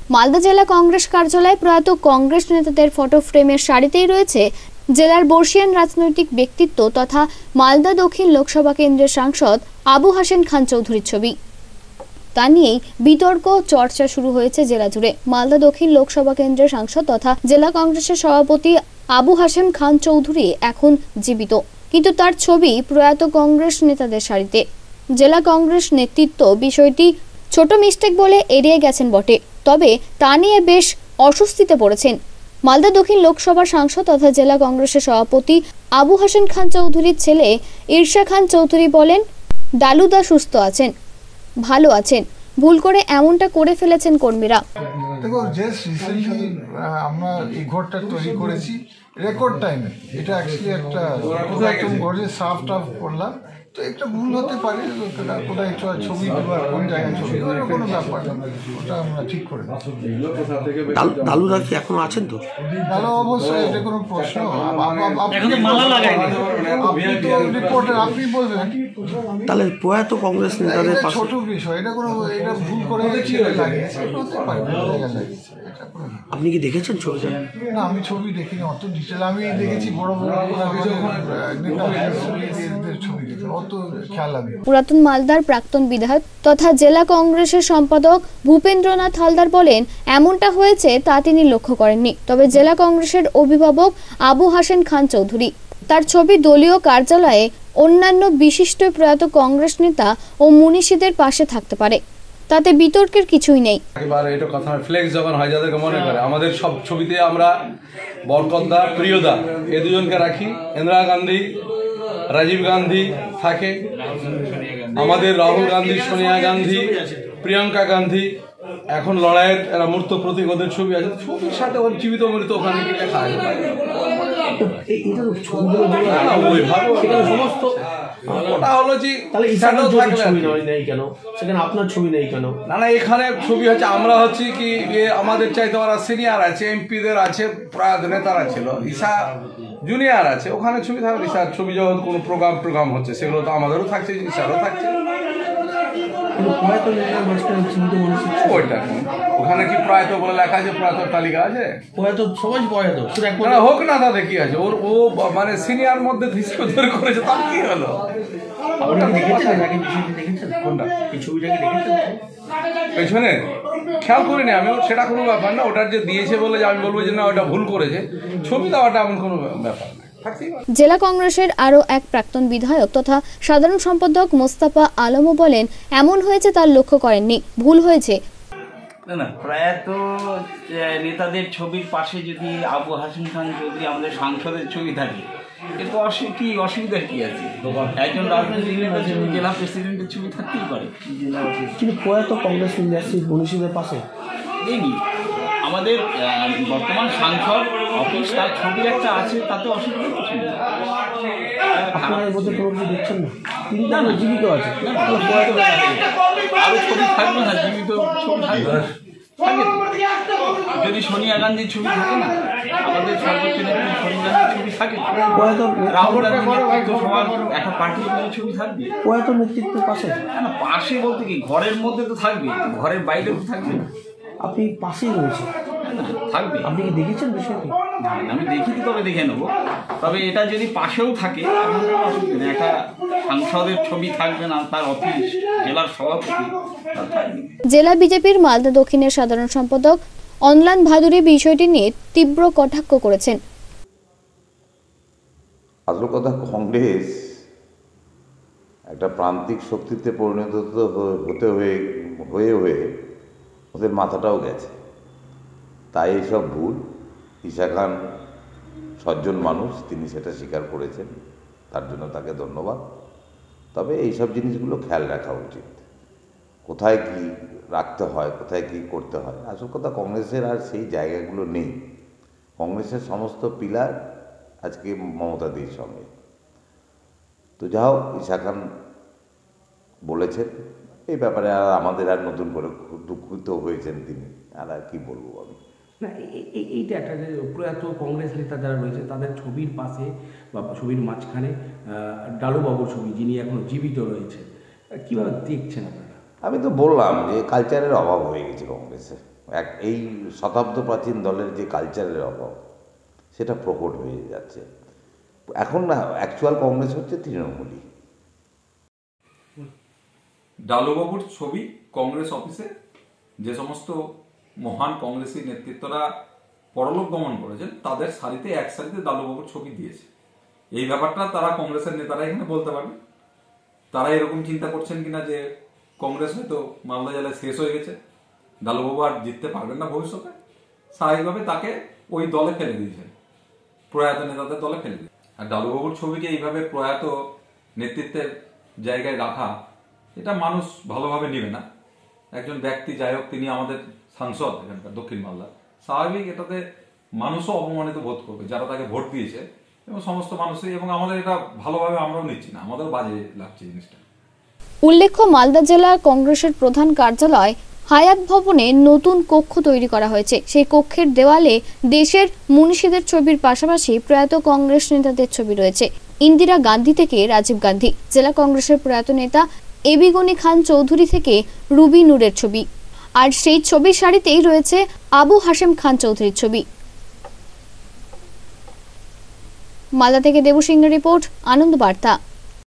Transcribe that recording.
মালদা জেলা কংগ্রেস কার্যালয়ে প্রয়াত কংগ্রেস নেতাদের ফটো ফ্রেমের সারিতেই রয়েছে জেলার বর্ষিয়ান রাজনৈতিক ব্যক্তিত্ব তথা মালদা দক্ষিণ লোকসভা কেন্দ্রের সাংসদ আবু হাসেম খান চৌধুরীর ছবি। তা নিয়েই বিতর্ক চর্চা শুরু হয়েছে জেলা জুড়ে। মালদা দক্ষিণ লোকসভা কেন্দ্রের সাংসদ তথা জেলা কংগ্রেসের সভাপতি আবু হাসেম খান চৌধুরী এখন জীবিত, কিন্তু তার ছবি প্রয়াত কংগ্রেস নেতাদের সারিতে। জেলা কংগ্রেস নেতৃত্ব বিষয়টি ছোট মিস্টেক বলে এড়িয়ে গেছেন বটে, তবে তা নিয়ে বেশ অস্বস্তিতে পড়েছেন। মালদা দক্ষিণ লোকসভার সাংসদ তথা জেলা কংগ্রেসের সভাপতি আবু হাসেম খান চৌধুরীর ছেলে ঈর্ষা খান চৌধুরী বলেন, ডালুদা সুস্থ আছেন, ভালো আছেন, ভুল করে এমনটা করে ফেলেছেন কর্মীরা। দেখো, যে রিসেন্টলি আমরা এই ঘরটা তৈরি করেছি রেকর্ড টাইমে, এটা অ্যাকচুয়ালি একটা ঘরে সাফ টাফ করলাম, তো একটা ভুল হতে পারে, কোথায় ছবি দেওয়া কোন জায়গায় ছবি দেওয়ার কোনো ব্যাপার না, ওটা আমরা ঠিক করে দিই। ডালুদা কি এখনো আছেন তো? ডালু অবশ্যই, এটা কোনো প্রশ্ন? রিপোর্টার আপনি বলবেন। তাহলে প্রয়াত কংগ্রেস নেতাদের পাশে ছোট বিষয়, এটা কোনো, এটা ভুল করে লাগিয়েছে, হতে পারে। আপনি কি দেখেছেন ছবিটা? না, আমি ছবি দেখিনি অত ডিটেল, আমি দেখেছি বড় বড় নেতাদের ছবি দেখি, অত খেয়াল লাগে। পুরাতন মালদার প্রাক্তন বিধায়ক তথা জেলা কংগ্রেসের সম্পাদক ভূপেন্দ্রনাথ হালদার বলেন, এমনটা হয়েছে তা তিনি লক্ষ্য করেননি, তবে জেলা কংগ্রেসের অভিভাবক আবু হাসেম খান চৌধুরী তার ছবি দলীয় কার্যালয়ে অন্যান্য বিশিষ্ট প্রয়াত কংগ্রেস নেতা ও মনীষীদের পাশে থাকতে পারে, তাতে বিতর্কের কিছুই নেই। একেবারে এটা কথা ফ্লেক্স যখন হয় যাদেরকে মনে করে, আমাদের সব ছবিতে আমরা বরকতদা, প্রিয়দা এই দুজনকে রাখি। ইন্দিরা গান্ধী, রাজীব গান্ধী থাকে, আমাদের রাহুল গান্ধী, সোনিয়া গান্ধী, প্রিয়াঙ্কা গান্ধী, এখন লড়াইয়ের এরা মূর্ত প্রতীক, ওদের ছবি আছে। ছবির সাথে ওর জীবিত মৃত ওখানে কি লেখা আছে? সমস্ত ওটা হলো যে আপনার ছবি নেই কেন? না না, এখানে ছবি হচ্ছে, আমরা হচ্ছে কি আমাদের চাইতে ওরা সিনিয়র আছে, এমপিদের আছে, প্রায় নেতারা ছিল, ঈশা জুনিয়র আছে, ওখানে ছবি থাকবে। ঈশার ছবি যখন কোনো প্রোগ্রাম হচ্ছে সেগুলো তো আমাদেরও থাকছে, ঈশারও থাকছে। ওইটা ওখানে কি প্রয়াত বলে লেখা আছে? প্রয়াতর তালিকা আছে? প্রয়াত সবাই প্রয়াত, হোক না, তাতে কি আছে? ওর ও মানে সিনিয়র মধ্যে হিসেবে ধরে করেছে, তার কি হলো? কোনটা পেছনে খেয়াল করিনি আমি, সেটা কোনো ব্যাপার না। ওটার যে দিয়েছে বলে যে আমি বলবো যে না ওটা ভুল করেছে, ছবি দেওয়াটা এমন কোনো ব্যাপার না। জেলা কংগ্রেসের আরো এক প্রাক্তন বিধায়ক তথা সাধারণ সম্পাদক মোস্তাফা আলমও বলেন, এমন হয়েছে তার লক্ষ্য করেননি, ভুল হয়েছে। না, প্রয়াত নেতাদের ছবির পাশে যদি আবু হাসেম খান চৌধুরী আমাদের সাংসদের ছবি থাকে, কিন্তু কি অসুবিধার কি আছে? একজন রাজনৈতিক নেতা জেলা প্রেসিডেন্টের ছবি থাকতেই পারে। কিন্তু প্রয়াত কংগ্রেস মনীষীদের পাশে নেই, আমাদের বর্তমান সাংসদ অফিস তার ছবি একটা আছে, তাতে অসুবিধা কিছু নেই। আপনার মধ্যে কোনো কিছু দেখছেন না? তিনি তো জীবিত আছে, আরো ছবি থাকবে না, জীবিত ছবি থাকবে। যদি সোনিয়া গান্ধীর ছবি থাকে না, আমাদের সর্বোচ্চ নেত্রী সোনিয়া গান্ধীর ছবি থাকে, রাহুল গান্ধীর সবার একটা পার্টির ছবি থাকবে। প্রয়াত নেতৃত্বের পাশে না, পাশে বলতে কি, ঘরের মধ্যে তো থাকবে, ঘরের বাইরে তো থাকবে। আপনি পাশেই রয়েছে, থাকবে। আপনি কি দেখেছেন বিষয়টি? আমি দেখিনি, তবে দেখে নেবো। তবে এটা যদি পাশেও থাকে, একটা সাংসদের ছবি থাকবে না, তার অফিস, জেলার সভাপতি। জেলা বিজেপির মালদা দক্ষিণের সাধারণ সম্পাদক অনলান ভাদুরী বিষয়টি নিয়ে তীব্র কটাক্ষ করেছেন। আসল কথা, কংগ্রেস একটা প্রান্তিক শক্তিতে পরিণত হতে হয়ে ওদের মাথাটাও গেছে, তাই এইসব ভুল। ঈশা খান সজ্জন মানুষ, তিনি সেটা স্বীকার করেছেন, তার জন্য তাকে ধন্যবাদ। তবে এইসব জিনিসগুলো খেয়াল রাখা উচিত, কোথায় কি রাখতে হয়, কোথায় কি করতে হয়। আসল কথা, কংগ্রেসের আর সেই জায়গাগুলো নেই। কংগ্রেসের সমস্ত পিলার আজকে মমতাদির সঙ্গে। তো যাও, ঈশা খান বলেছেন এই ব্যাপারে, আর আমাদের আর নতুন করে দুঃখিত হয়েছেন তিনি, আর কি বলবো আমি। না, এইটা একটা যে প্রয়াত কংগ্রেস নেতা যারা রয়েছে তাদের ছবির পাশে বা ছবির মাঝখানে ডালুবাবুর ছবি, যিনি এখনো জীবিত রয়েছে, কীভাবে দেখছেন আপনারা? আমি তো বললাম যে কালচারের অভাব হয়ে গেছে কংগ্রেসে। এই শতাব্দ প্রাচীন দলের যে কালচারের অভাব সেটা প্রকট হয়ে যাচ্ছে। এখন না অ্যাকচুয়াল কংগ্রেস হচ্ছে তৃণমূলই। ডালুবাবুর ছবি কংগ্রেস অফিসে যে সমস্ত মহান কংগ্রেসী নেতৃত্বরা পরলোক গমন করেছেন তাদের সারিতে এক সারিতে ডালুবাবুর ছবি দিয়েছে। এই ব্যাপারটা তারা কংগ্রেসের নেতারা এখানে বলতে পারবে। তারা এরকম চিন্তা করছেন কিনা যে কংগ্রেস হয়তো মালদা জেলায় শেষ হয়ে গেছে, ডালুবাবু আর জিততে পারবেন না ভবিষ্যতে, স্বাভাবিকভাবে তাকে ওই দলে ফেলে দিয়েছেন, প্রয়াত নেতাদের দলে ফেলে দিয়েছেন। আর ডালুবাবুর ছবিকে এইভাবে প্রয়াত নেতৃত্বের জায়গায় রাখা, এটা মানুষ ভালোভাবে নেবে না। একজন ব্যক্তি যাই হোক, তিনি আমাদের সাংসদ এখানকার দক্ষিণ মালদা, স্বাভাবিক এটাতে মানুষও অপমানিত বোধ করবে যারা তাকে ভোট দিয়েছে, এবং সমস্ত মানুষই, এবং আমাদের এটা ভালোভাবে আমরাও নিচ্ছি না, আমাদের বাজে লাগছে জিনিসটা। উল্লেখ্য, মালদা জেলা কংগ্রেসের প্রধান কার্যালয় হায়াত ভবনে নতুন কক্ষ তৈরি করা হয়েছে। সেই কক্ষের দেওয়ালে দেশের মনীষীদের ছবির পাশাপাশি প্রয়াত কংগ্রেস নেতাদের ছবি রয়েছে। ইন্দিরা গান্ধী থেকে রাজীব গান্ধী, জেলা কংগ্রেসের প্রয়াত নেতা এবি গনি খান চৌধুরী থেকে রুবি নূরের ছবি, আর সেই ছবির সারিতেই রয়েছে আবু হাশেম খান চৌধুরীর ছবি। মালদা থেকে দেবু সিংহের রিপোর্ট, আনন্দ বার্তা।